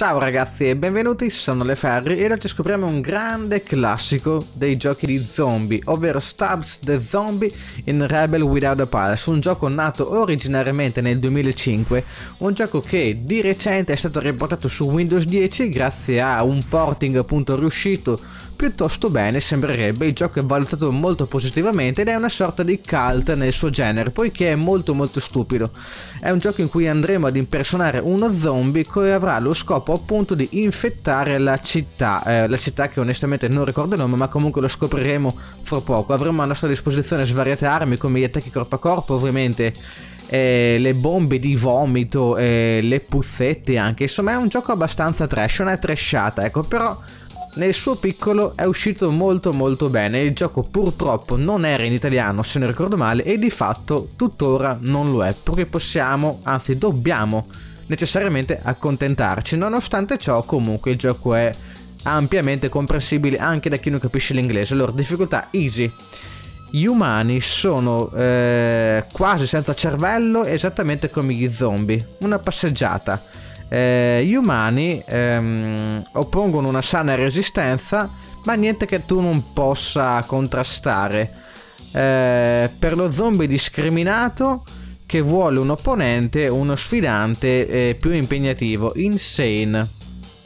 Ciao ragazzi e benvenuti, sono Leferri e oggi scopriamo un grande classico dei giochi di zombie, ovvero Stubbs the Zombie in Rebel Without a Pulse, un gioco nato originariamente nel 2005, un gioco che di recente è stato riportato su Windows 10 grazie a un porting appunto riuscito piuttosto bene, sembrerebbe. Il gioco è valutato molto positivamente ed è una sorta di cult nel suo genere, poiché è molto stupido. È un gioco in cui andremo ad impersonare uno zombie che avrà lo scopo appunto di infettare la città che onestamente non ricordo il nome, ma comunque lo scopriremo fra poco. Avremo a nostra disposizione svariate armi come gli attacchi corpo a corpo, ovviamente le bombe di vomito, le puzzette anche, insomma è un gioco abbastanza trash, non è trashata, ecco, però nel suo piccolo è uscito molto bene. Il gioco purtroppo non era in italiano, se non ricordo male, e di fatto tuttora non lo è, perché possiamo, anzi dobbiamo necessariamente accontentarci. Nonostante ciò comunque il gioco è ampiamente comprensibile anche da chi non capisce l'inglese. Allora, difficoltà easy. Gli umani sono quasi senza cervello, esattamente come gli zombie, una passeggiata. Gli umani oppongono una sana resistenza, ma niente che tu non possa contrastare. Per lo zombie discriminato che vuole un opponente, uno sfidante più impegnativo, insane.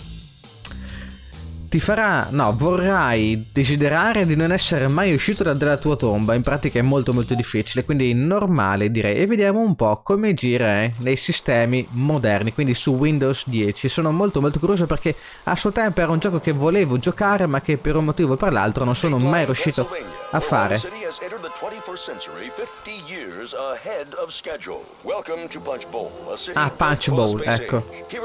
Ti farà, no, vorrai desiderare di non essere mai uscito dalla tua tomba. In pratica è molto difficile, quindi normale direi. E vediamo un po' come gira nei sistemi moderni, quindi su Windows 10. Sono molto curioso perché a suo tempo era un gioco che volevo giocare, ma che per un motivo o per l'altro non sono mai riuscito a fare. Ah, Punch Bowl, ecco.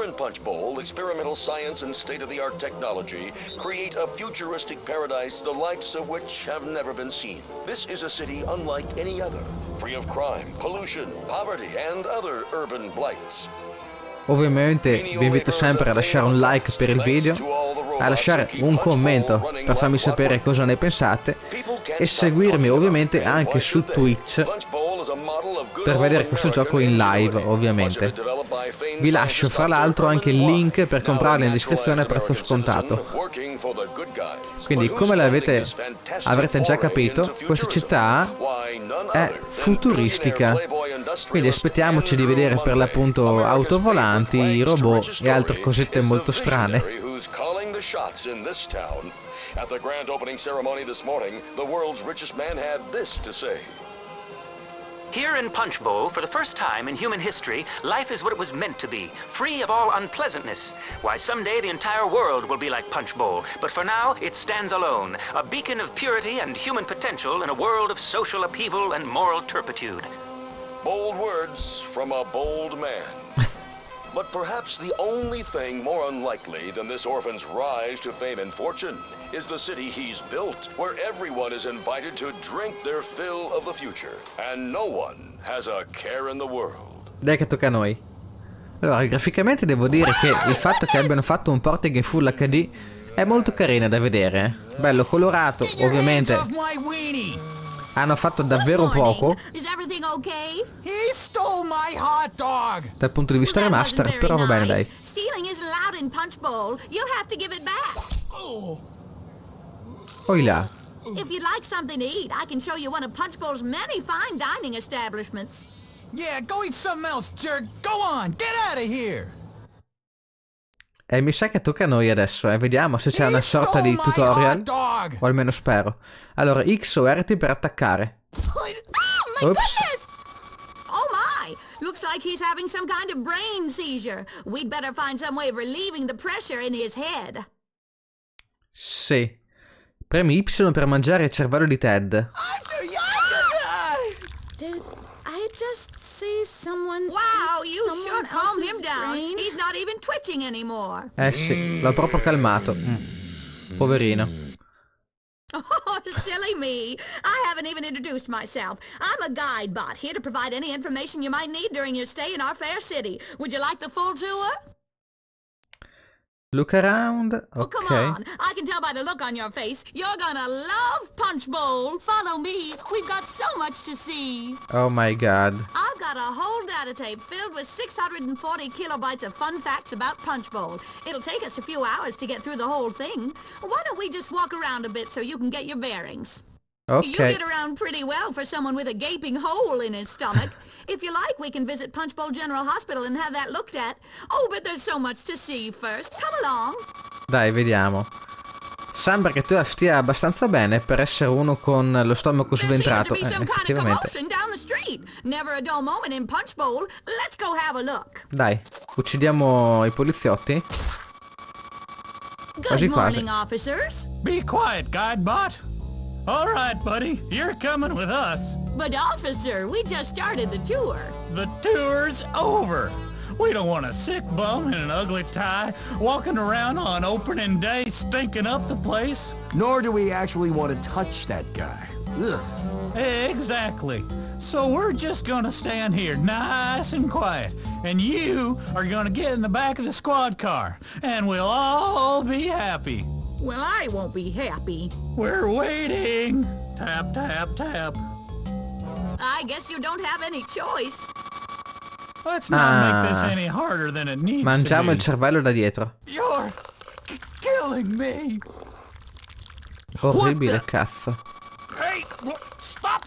Create a futuristic paradise the likes of which have never been seen. This is a city unlike any other, free of crime, pollution, poverty and other urban blights. Ovviamente vi invito sempre a lasciare un like per il video, a lasciare un commento per farmi sapere cosa ne pensate e seguirmi ovviamente anche su Twitch per vedere questo gioco in live, ovviamente. Vi lascio fra l'altro anche il link per comprarlo in descrizione a prezzo scontato. Quindi come avrete già capito, questa città è futuristica, quindi aspettiamoci di vedere per l'appunto autovolanti, robot e altre cosette molto strane. At the grand opening ceremony this morning, the world's richest man had this to say. Here in Punch Bowl, for the first time in human history, life is what it was meant to be, free of all unpleasantness. Why, someday the entire world will be like Punch Bowl, but for now it stands alone, a beacon of purity and human potential in a world of social upheaval and moral turpitude. Bold words from a bold man. But perhaps the only thing more unlikely than this orphan's rise to fame and fortune is the city he's built, where everyone is invited to drink their fill of the future, and no one has a care in the world. Dai che tocca a noi. Allora, graficamente devo dire che il fatto che abbiano fatto un porting in Full HD è molto carino da vedere. Bello colorato, ovviamente. Hanno fatto davvero poco dal punto di vista remaster, però va bene dai. Poi là. If you'd like something to eat, I can show you one of Punch Bowl's many fine dining establishments. Yeah, go eat something else, jerk. Go on, get out of here. E mi sa che tocca a noi adesso, vediamo se c'è una sorta di tutorial, o almeno spero. Allora, X o RT per attaccare. Oh my goodness! Oh my! Looks like he's having some kind of brain seizure. We'd better find some way of relieving the pressure in his head. Sì. Premi Y per mangiare il cervello di Ted. Did I just see someone? Wow, you should calm him down. He's not even twitching anymore. Sì, l'ho proprio calmato. Poverino. Oh, silly me. I haven't even introduced myself. I'm a guide bot, here to provide any information you might need during your stay in our fair city. Would you like the full tour? Look around. Oh, come Ok. on. I can tell by the look on your face. You're gonna love Punch Bowl. Follow me. We've got so much to see. Oh my god. I've got a whole data tape filled with 640 kilobytes of fun facts about Punch Bowl. It'll take us a few hours to get through the whole thing. Why don't we just walk around a bit so you can get your bearings? You Ok. get around pretty well for someone with a gaping hole in his stomach. If you like, we can visit Punch Bowl General Hospital and have that looked at. Oh, but there's so much to see first. Come along. Dai, vediamo. Sembra che tu stia abbastanza bene per essere uno con lo stomaco There seems to sventrato. be some kind of Effettivamente. commotion down the street. Never a dull moment in Punch Bowl. Let's go have a look. Dai, uccidiamo i poliziotti. Good Quasi quasi. morning, officers. Be quiet, Guidebot. All right, buddy. You're coming with us. But officer, we just started the tour. The tour's over. We don't want a sick bum in an ugly tie walking around on opening day stinking up the place. Nor do we actually want to touch that guy. Ugh. Exactly. So we're just gonna stand here nice and quiet, and you are gonna get in the back of the squad car, and we'll all be happy. Well, I won't be happy. We're waiting. Tap, tap, tap. I guess you don't have any choice. Let's not make this any harder than it needs Mangiamo to il be. cervello da dietro. You're killing me. Orribile, cazzo. Hey, stop.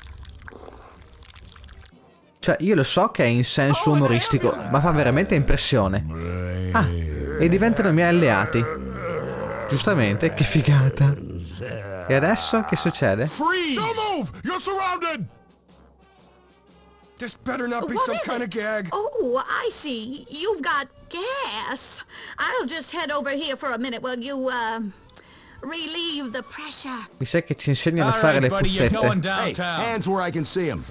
Cioè, io lo so che è in senso umoristico, ma fa veramente impressione. Ah, e diventano miei alleati. Giustamente, che figata. E adesso che succede? Freeze. Don't move! You're surrounded! This better not be What some is kind it? of gag. Oh, I see. You've got gas. I'll just head over here for a minute while you, relieve the pressure. Mi sa che ci insegnano a All fare right, le buddy, you're going puffette. Hey, downtown. hands where I can see him.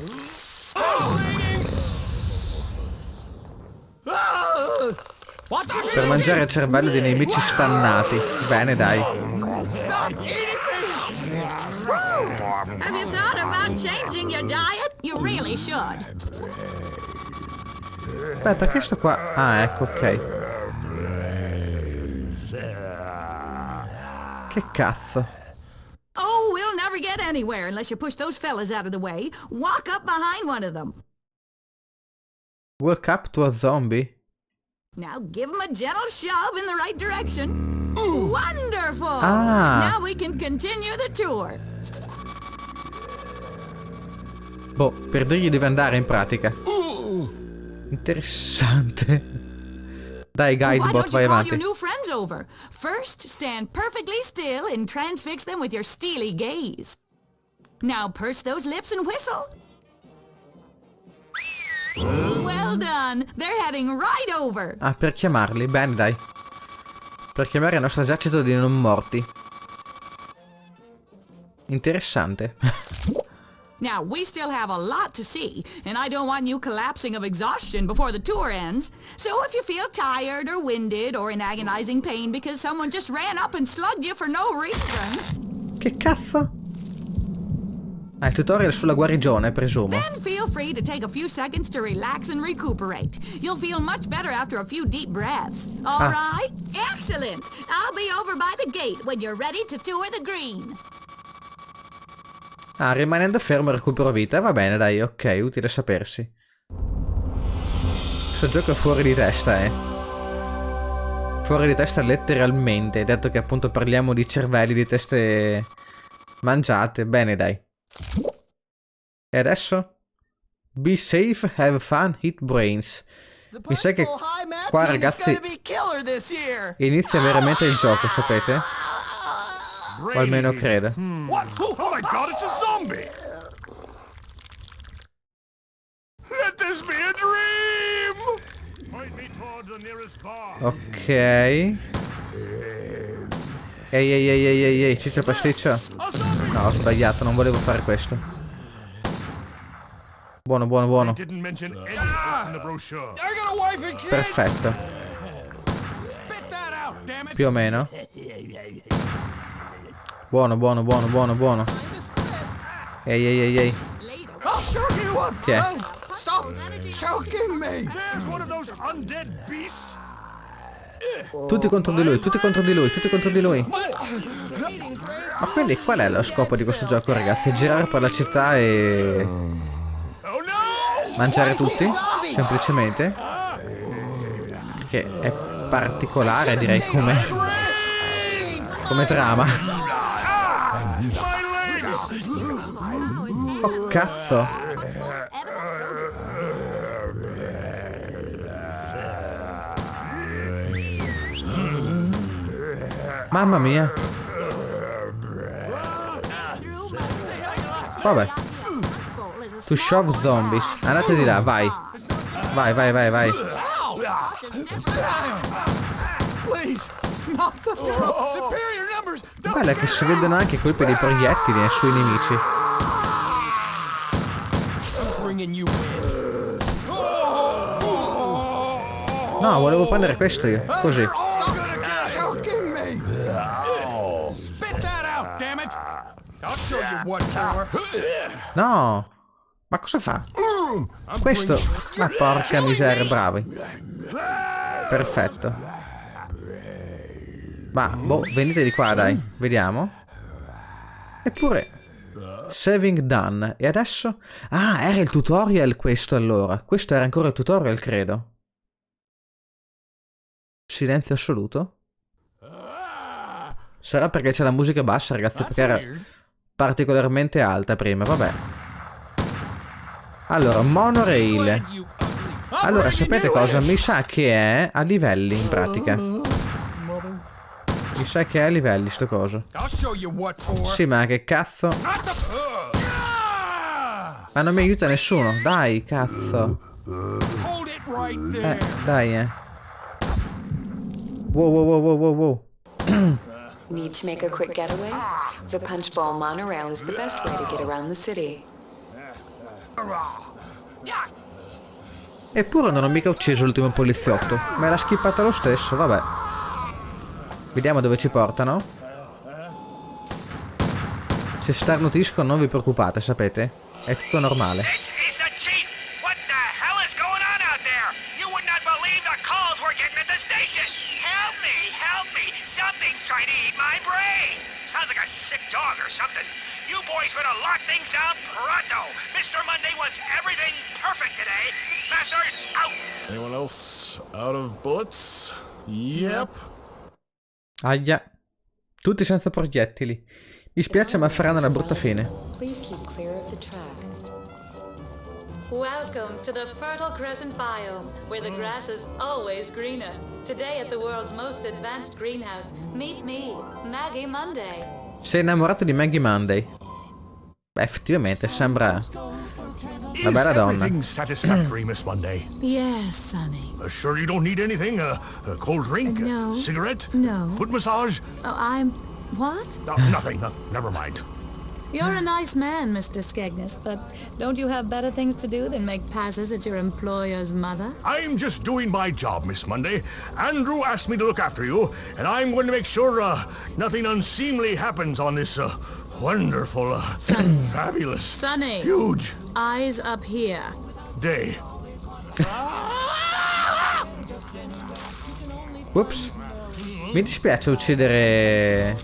What the Per mangiare il cervello dei nemici stannati. Bene, dai. Have you thought about changing your diet? You really should. Beh, perché sto qua? Ah, ecco, ok. Che cazzo? Oh, we'll never get anywhere unless you push those fellas out of the way. Walk up behind one of them. Walk up to a zombie? Now give him a gentle shove in the right direction. Wonderful! Ah. Now we can continue the tour. Boh, per dirgli dove andare in pratica. Interessante. Dai, Why Guidebot, don't you vai call avanti. your new friends over? First, stand perfectly still and transfix them with your steely gaze. Now purse those lips and whistle. Well done. They're heading right over. Ah, per chiamarli, bene, dai. Per chiamare il nostro esercito di non morti. Interessante. Now, we still have a lot to see, and I don't want you collapsing of exhaustion before the tour ends. So if you feel tired or winded or in agonizing pain because someone just ran up and slugged you for no reason, Che cazzo? Ah, il tutorial sulla guarigione, presumo. then feel free to take a few seconds to relax and recuperate. You'll feel much better after a few deep breaths. All right? Excellent. I'll be over by the gate when you're ready to tour the green. Ah, rimanendo fermo recupero vita. Va bene, dai, ok, utile sapersi. Questo gioco è fuori di testa, Fuori di testa letteralmente, detto che appunto parliamo di cervelli, di teste mangiate. Bene, dai. E adesso? Be safe, have fun, hit brains. Mi sa che qua, ragazzi, inizia veramente il gioco, sapete? O almeno credo. What? Oh my god, it's a zombie! Let this be a dream! Point me toward the nearest bar. Ok. Ehi, ciccio pasticcio. No, ho sbagliato, non volevo fare questo. Buono, buono, buono. Didn't mention any in the brochure. I got a wife and kids. Perfetto. Spit that out, damn it. Più o meno. Buono, buono, buono, buono, buono. Ehi. Later. I'll show you up. Chi è? Stop choking me. There's one of those undead beasts. Tutti contro di lui, tutti contro di lui, tutti contro di lui. Ma quindi qual è lo scopo di questo gioco, ragazzi? Girare per la città e... mangiare tutti? Semplicemente? Che è particolare, direi, come trama. Oh, cazzo! Mamma mia! Vabbè. To shove zombies. Andate di là, vai. Vai, vai, vai, vai. Bello che si vedono anche i colpi dei proiettili sui nemici. No, volevo prendere questo io, così. No! Ma cosa fa? Questo? Ma porca miseria, bravi. Perfetto. Ma, boh, venite di qua, dai. Vediamo. Eppure... Saving done. E adesso? Ah, era il tutorial questo allora. Questo era ancora il tutorial, credo. Silenzio assoluto. Sarà perché c'è la musica bassa, ragazzi, perché era particolarmente alta prima, vabbè. Allora, monorail. Allora, sapete cosa? Mi sa che è a livelli, in pratica. Mi sa che è a livelli, sto coso. Sì, ma che cazzo? Ma non mi aiuta nessuno. Dai, cazzo. Dai, Wow, wow, wow, wow, wow, wow. Need to make a quick getaway? The Punch Bowl monorail is the best way to get around the city. Eppure non ho mica ucciso l'ultimo poliziotto. Me l'ha skippata lo stesso, vabbè. Vediamo dove ci portano. Se starnutiscono non vi preoccupate, sapete? È tutto normale. Sounds like a sick dog or something. You boys better lock things down pronto. Mr. Monday wants everything perfect today. Masters, out! Anyone else out of bullets? Yep. Aia. Tutti senza proiettili. Mi spiace, ma faranno una brutta fine. Please keep clear of the track. Welcome to the Fertile Crescent biome, where the grass is always greener. Today at the world's most advanced greenhouse, meet me, Maggie Monday. Sei innamorato di Maggie Monday? Beh, effettivamente sembra una bella donna. Is everything satisfactory, Miss Monday? Yes, Sonny. Sure you don't need anything? A cold drink? No. Cigarette? No. Foot massage? Oh, I'm... what? Nothing. Never mind. You're a nice man, Mr. Skegness, but don't you have better things to do than make passes at your employer's mother? I'm just doing my job, Miss Monday. Andrew asked me to look after you, and I'm going to make sure nothing unseemly happens on this wonderful, fabulous, Sonny, huge eyes up here. Day. Ups. Mi dispiace uccidere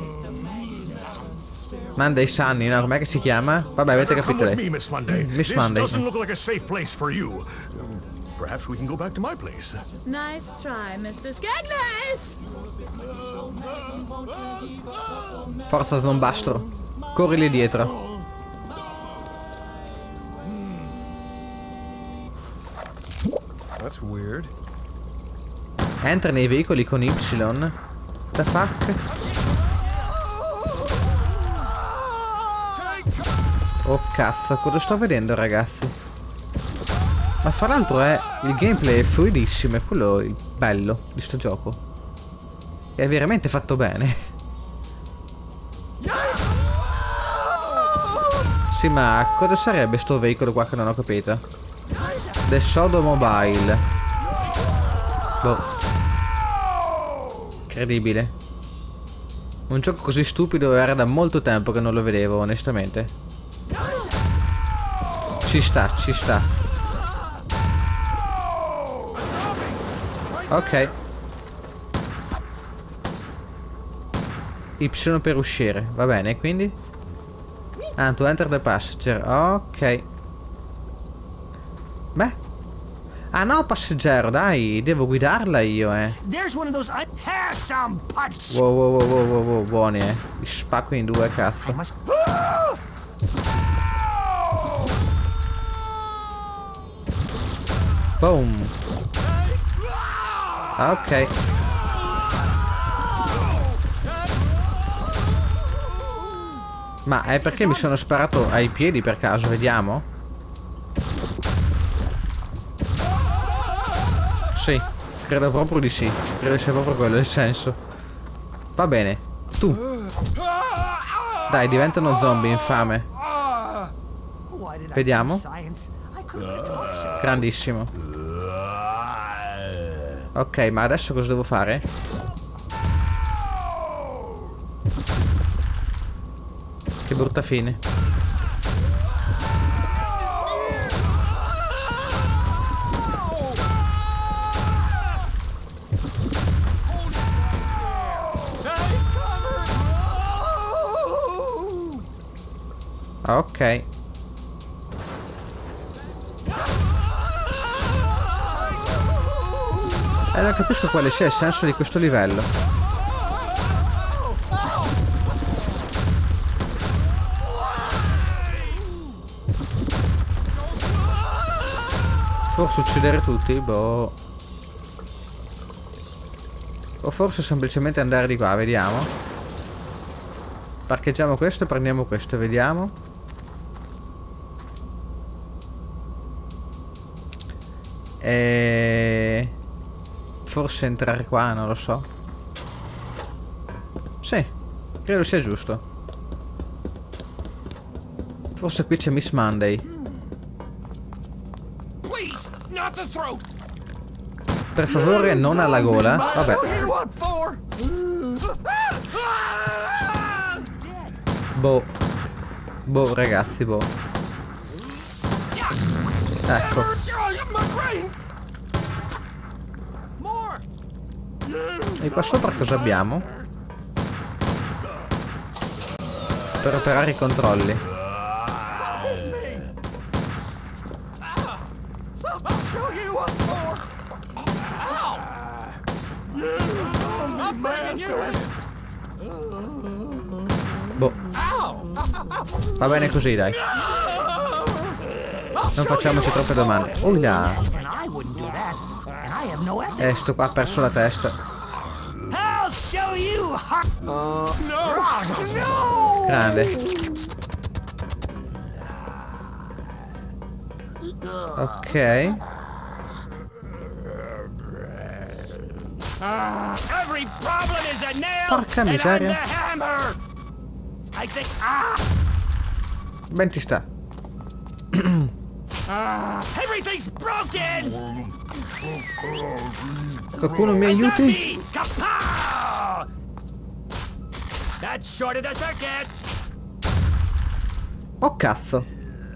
Monday Sunny, no? Com'è che si chiama? Vabbè, avete capito lei. Miss Monday. Miss Monday. This doesn't look like a safe place for you. Perhaps we can go back to my place. Nice try, Mr. Skegness! Forza Zombastro. Corrili dietro. That's weird. Entra nei veicoli con Y. The fuck? Oh cazzo, cosa sto vedendo, ragazzi? Ma fra l'altro il gameplay è fluidissimo, è quello il bello di sto gioco. È veramente fatto bene. Sì, ma cosa sarebbe sto veicolo qua che non ho capito? The Sodomobile. Boh. Incredibile. Un gioco così stupido era da molto tempo che non lo vedevo, onestamente. Ci sta, ci sta. Ok. Y per uscire. Va bene, quindi? Ah, to enter the passenger. Ok. Beh. Ah no, passeggero, dai. Devo guidarla io, There's one of those have some punch. Wow, buoni, Mi spacco in due, cazzo. Boom. Ok. Ma è perché mi sono sparato ai piedi per caso, vediamo? Sì, credo proprio di sì. Credo sia proprio quello il senso. Va bene, tu. Dai, diventa uno zombie infame. Vediamo. Grandissimo. Ok, ma adesso cosa devo fare? Che brutta fine. Ok. Non capisco quale sia il senso di questo livello. Forse uccidere tutti? Boh. O forse semplicemente andare di qua, vediamo. Parcheggiamo questo e prendiamo questo, vediamo. Forse entrare qua, non lo so. Sì, credo sia giusto. Forse qui c'è Miss Monday. Per favore, non alla gola. Vabbè. Boh, ragazzi, boh. Ecco. E qua sopra cosa abbiamo? Per operare i controlli. Boh. Va bene così, dai. Non facciamoci troppe domande. Oh là. Sto qua ha perso la testa. Grande. Ok. Porca miseria. Ben ti sta. Qualcuno mi aiuti? Oh cazzo.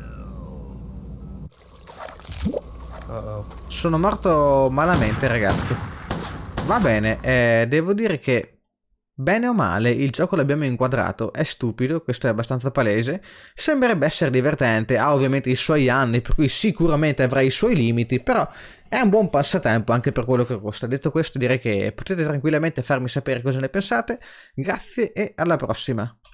Sono morto malamente, ragazzi. Va bene, devo dire che bene o male il gioco l'abbiamo inquadrato. È stupido, questo è abbastanza palese. Sembrerebbe essere divertente, ha ovviamente i suoi anni, per cui sicuramente avrà i suoi limiti, però è un buon passatempo anche per quello che costa. Detto questo, direi che potete tranquillamente farmi sapere cosa ne pensate. Grazie e alla prossima.